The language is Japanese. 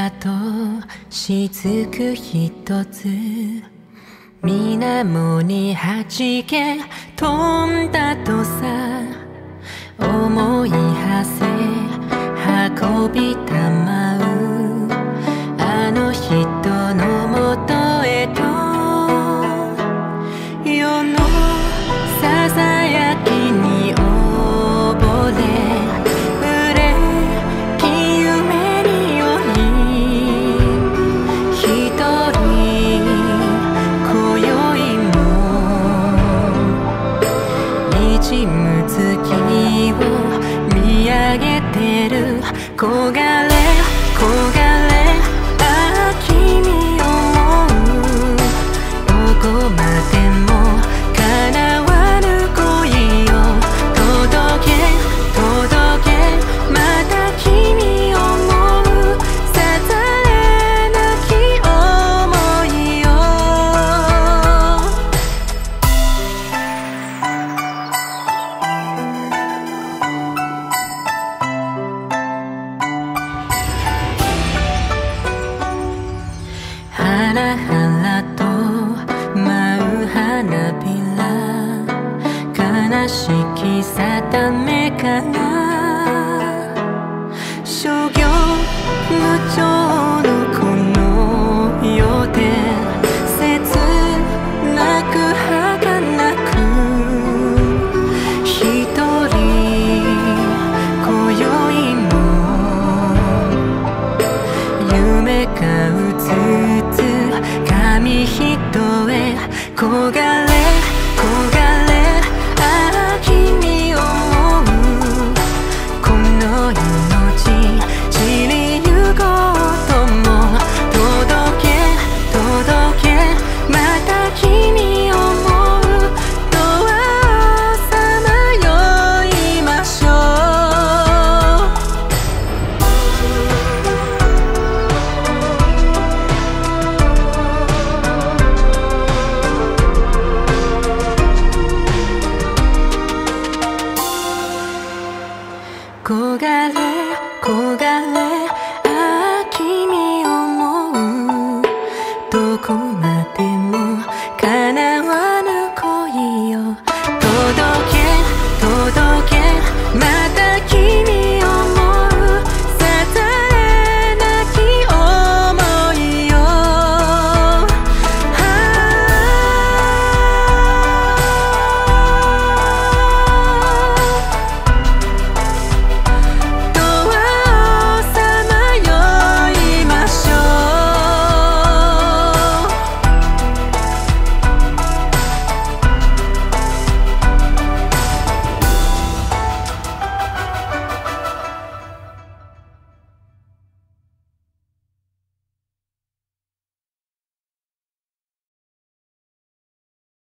だと雫ひとつ水面に弾け飛んだとさ思い馳せ運びたまうあの人のもとへと世のささやきに溺れ月を見上げてる焦がれ焦がれああ君を思うどこまでも叶わぬ恋を届け届けまた君を思うさざれなき想いをハラハラと舞う花びら悲しき定めかな諸行無常のこの世で切なく儚く一人今宵も夢がうつつ紙一重焦がれ